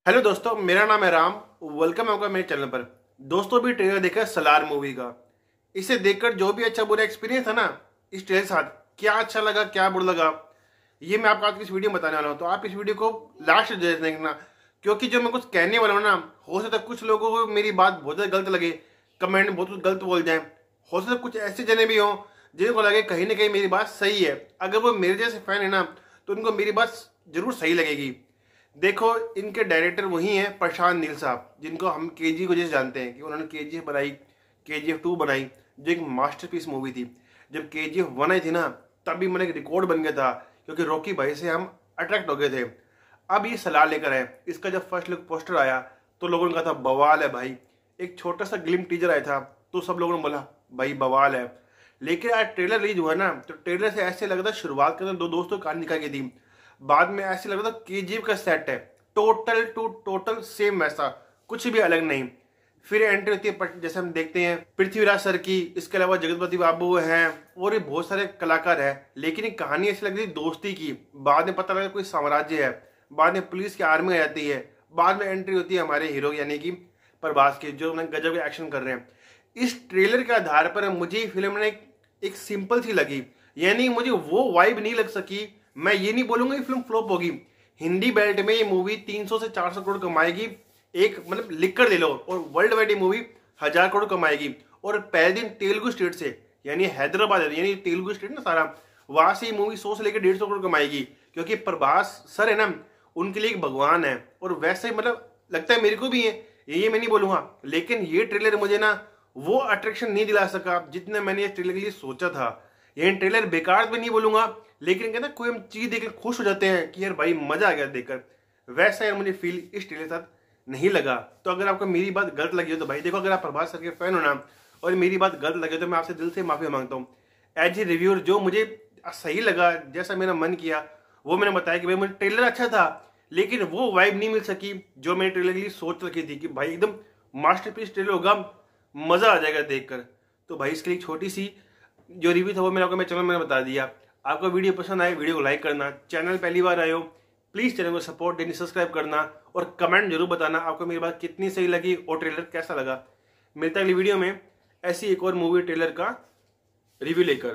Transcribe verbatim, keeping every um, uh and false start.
Hello दोस्तों, मेरा नाम है राम। वेलकम है आपका मेरे चैनल पर। दोस्तों, भी ट्रेलर देखा है सलार मूवी का। इसे देखकर जो भी अच्छा बुरा एक्सपीरियंस है ना, इस ट्रेलर के साथ क्या अच्छा लगा क्या बुरा लगा, ये मैं आपको आज की इस वीडियो में बताने वाला हूँ। तो आप इस वीडियो को लास्ट देखना, क्योंकि जो मैं कुछ कहने वाला हूँ ना, हो सकता है कुछ लोगों को मेरी बात बहुत ज़्यादा गलत लगे, कमेंट में बहुत कुछ गलत बोल जाए। हो सकता है कुछ ऐसे जने भी हों जिनको लगे कहीं ना कहीं मेरी बात सही है। अगर वो मेरे जैसे फैन है ना, तो उनको मेरी बात जरूर सही लगेगी। देखो, इनके डायरेक्टर वही हैं प्रशांत नील साहब, जिनको हम केजी को जैसे जानते हैं कि उन्होंने केजीएफ बनाई, केजीएफ टू बनाई, जो एक मास्टरपीस मूवी थी। जब केजीएफ वन आई थी ना, तब भी मैंने एक रिकॉर्ड बन गया था, क्योंकि रॉकी भाई से हम अट्रैक्ट हो गए थे। अब ये सलाह लेकर आए। इसका जब फर्स्ट लुक पोस्टर आया तो लोगों ने कहा था बवाल है भाई। एक छोटा सा ग्लिम टीजर आया था तो सब लोगों ने बोला भाई बवाल है। लेकिन आज ट्रेलर रिलीज हुआ ना, तो ट्रेलर से ऐसे लग रहा था शुरुआत के अंदर दो दोस्तों की कहानी निकल गई थी, बाद में ऐसे लग रहा था केजीएफ का सेट है, टोटल टू टोटल सेम वैसा, कुछ भी अलग नहीं। फिर एंट्री होती है, जैसे हम देखते हैं पृथ्वीराज सर की, इसके अलावा जगतपति बाबू हैं और भी बहुत सारे कलाकार हैं। लेकिन एक कहानी ऐसी लग रही थी दोस्ती की। बाद में पता लगा कोई साम्राज्य है, बाद में पुलिस की आर्मी आ जाती है, बाद में एंट्री होती है हमारे हीरो यानी कि प्रभास की, जो गजब के एक्शन कर रहे हैं। इस ट्रेलर के आधार पर मुझे फिल्म ने एक, एक सिंपल सी लगी, यानी मुझे वो वाइब नहीं लग सकी। मैं ये नहीं बोलूंगा ये फिल्म फ्लॉप होगी। हिंदी बेल्ट में ये मूवी तीन सौ से चार सौ करोड़ कमाएगी, एक मतलब लिख कर ले लो। और वर्ल्ड वाइड ये मूवी हजार करोड़ कमाएगी। और पहले दिन तेलुगु स्टेट से, यानी हैदराबाद यानी तेलुगु स्टेट ना सारा, वहां से ये मूवी सौ से लेकर डेढ़ सौ करोड़ कमाएगी। क्योंकि प्रभास सर है ना, उनके लिए एक भगवान है। और वैसे ही मतलब लगता है मेरे को भी है, ये मैं नहीं बोलूंगा। लेकिन ये ट्रेलर मुझे ना वो अट्रैक्शन नहीं दिला सका जितना मैंने इस ट्रेलर के लिए सोचा था। ये ट्रेलर बेकार भी नहीं बोलूंगा, लेकिन कहना कोई हम चीज देख खुश हो जाते हैं कि यार भाई मजा आ गया देखकर, वैसा यार मुझे फील इस ट्रेलर के साथ नहीं लगा। तो अगर आपको मेरी बात गलत लगी हो तो भाई देखो, अगर आप प्रभास सर के फैन हो ना और मेरी बात गलत लगे तो मैं आपसे दिल से माफी मांगता हूँ। एज ए रिव्यूअर जो मुझे सही लगा, जैसा मेरा मन किया, वो मैंने बताया कि भाई मुझे ट्रेलर अच्छा था, लेकिन वो वाइब नहीं मिल सकी जो मैंने ट्रेलर के लिए सोच रखी थी कि भाई एकदम मास्टरपीस ट्रेलर होगा, मजा आ जाएगा देखकर। तो भाई इसके लिए छोटी सी जो रिव्यू था वो मैंने आपको मैं चैनल मैंने बता दिया। आपको वीडियो पसंद आए वीडियो को लाइक करना, चैनल पहली बार आए हो प्लीज चैनल को सपोर्ट देनी, सब्सक्राइब करना और कमेंट जरूर बताना आपको मेरी बात कितनी सही लगी और ट्रेलर कैसा लगा। मिलता है अगली वीडियो में ऐसी एक और मूवी ट्रेलर का रिव्यू लेकर।